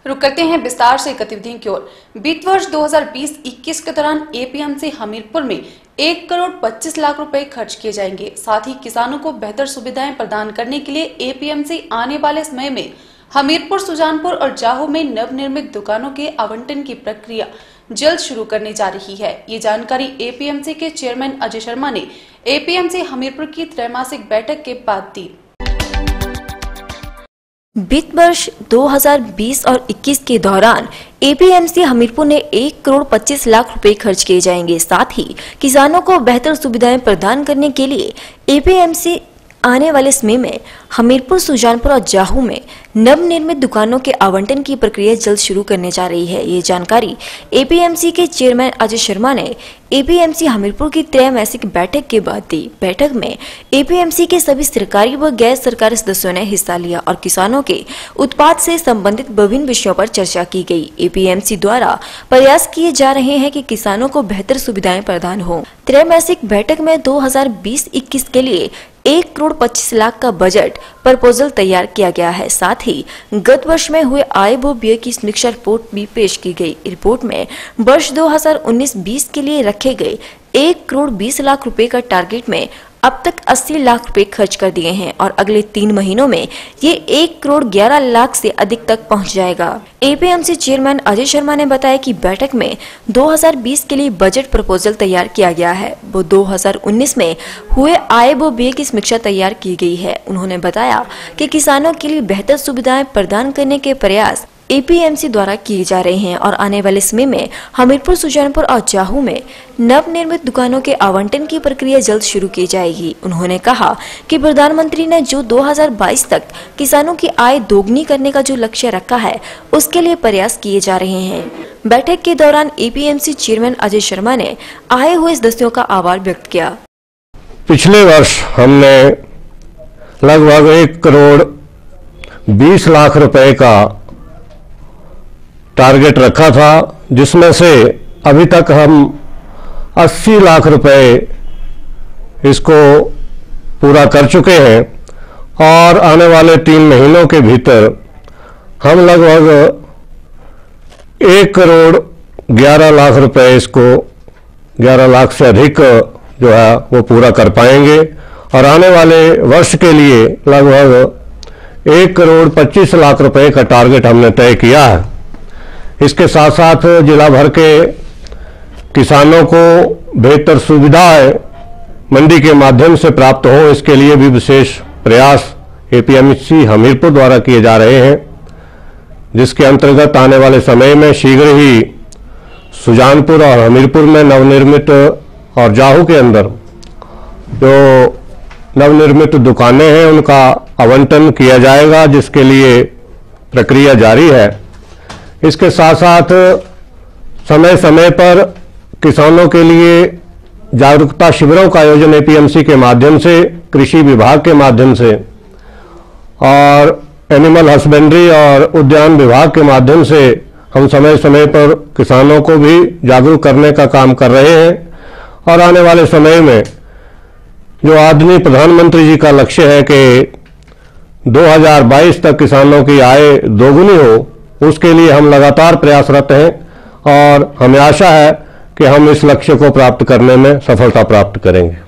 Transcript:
रुक करते हैं विस्तार से गतिविधियों की ओर। बीत वर्ष 2020-21 के दौरान एपीएमसी हमीरपुर में 1 करोड़ 25 लाख रुपए खर्च किए जाएंगे। साथ ही किसानों को बेहतर सुविधाएं प्रदान करने के लिए एपीएमसी आने वाले समय में हमीरपुर, सुजानपुर और जाहू में नवनिर्मित दुकानों के आवंटन की प्रक्रिया जल्द शुरू करने जा रही है। ये जानकारी एपीएमसी के चेयरमैन अजय शर्मा ने एपीएमसी हमीरपुर की त्रैमासिक बैठक के बाद दी। बीत वर्ष 2020 और 21 के दौरान एपीएमसी हमीरपुर ने 1 करोड़ 25 लाख रुपए खर्च किए जाएंगे। साथ ही किसानों को बेहतर सुविधाएं प्रदान करने के लिए एपीएमसी आने वाले समय में हमीरपुर, सुजानपुर और जाहू में नवनिर्मित दुकानों के आवंटन की प्रक्रिया जल्द शुरू करने जा रही है। ये जानकारी एपीएमसी के चेयरमैन अजय शर्मा ने एपीएमसी हमीरपुर की त्रैमासिक बैठक के बाद दी। बैठक में एपीएमसी के सभी सरकारी व गैर सरकारी सदस्यों ने हिस्सा लिया और किसानों के उत्पाद से संबंधित विभिन्न विषयों पर चर्चा की गई। एपीएमसी द्वारा प्रयास किए जा रहे हैं कि किसानों को बेहतर सुविधाएं प्रदान हो। त्रैमासिक बैठक में 2020-21 के लिए 1 करोड़ 25 लाख का बजट प्रपोजल तैयार किया गया है। साथ ही गत वर्ष में हुए आय व व्यय की समीक्षा रिपोर्ट भी पेश की गई। रिपोर्ट में वर्ष 2019-20 के लिए रखे गए 1 करोड़ 20 लाख रुपए का टारगेट में अब तक 80 लाख रुपए खर्च कर दिए हैं और अगले 3 महीनों में ये 1 करोड़ 11 लाख से अधिक तक पहुंच जाएगा। एपीएमसी चेयरमैन अजय शर्मा ने बताया कि बैठक में 2020 के लिए बजट प्रपोजल तैयार किया गया है। वो 2019 में हुए आय व व्यय की समीक्षा तैयार की गई है। उन्होंने बताया कि किसानों के लिए बेहतर सुविधाएं प्रदान करने के प्रयास एपीएमसी द्वारा किए जा रहे हैं और आने वाले समय में हमीरपुर, सुजानपुर और जाहू में नवनिर्मित दुकानों के आवंटन की प्रक्रिया जल्द शुरू की जाएगी। उन्होंने कहा कि प्रधानमंत्री ने जो 2022 तक किसानों की आय दोगुनी करने का जो लक्ष्य रखा है, उसके लिए प्रयास किए जा रहे हैं। बैठक के दौरान एपीएमसी चेयरमैन अजय शर्मा ने आए हुए सदस्यों का आभार व्यक्त किया। पिछले वर्ष हमने लगभग 1 करोड़ 20 लाख रुपए का टारगेट रखा था, जिसमें से अभी तक हम 80 लाख रुपए इसको पूरा कर चुके हैं और आने वाले 3 महीनों के भीतर हम लगभग 1 करोड़ 11 लाख रुपए इसको 11 लाख से अधिक जो है वो पूरा कर पाएंगे और आने वाले वर्ष के लिए लगभग 1 करोड़ 25 लाख रुपए का टारगेट हमने तय किया है। इसके साथ साथ जिला भर के किसानों को बेहतर सुविधाएं मंडी के माध्यम से प्राप्त हो, इसके लिए भी विशेष प्रयास एपीएमसी हमीरपुर द्वारा किए जा रहे हैं, जिसके अंतर्गत आने वाले समय में शीघ्र ही सुजानपुर और हमीरपुर में नवनिर्मित और जाहू के अंदर जो नवनिर्मित दुकानें हैं उनका आवंटन किया जाएगा, जिसके लिए प्रक्रिया जारी है। इसके साथ साथ समय समय पर किसानों के लिए जागरूकता शिविरों का आयोजन एपीएमसी के माध्यम से, कृषि विभाग के माध्यम से और एनिमल हस्बेंड्री और उद्यान विभाग के माध्यम से हम समय समय पर किसानों को भी जागरूक करने का काम कर रहे हैं और आने वाले समय में जो आदरणीय प्रधानमंत्री जी का लक्ष्य है कि 2022 तक किसानों की आय दोगुनी हो, उसके लिए हम लगातार प्रयासरत हैं और हमें आशा है कि हम इस लक्ष्य को प्राप्त करने में सफलता प्राप्त करेंगे।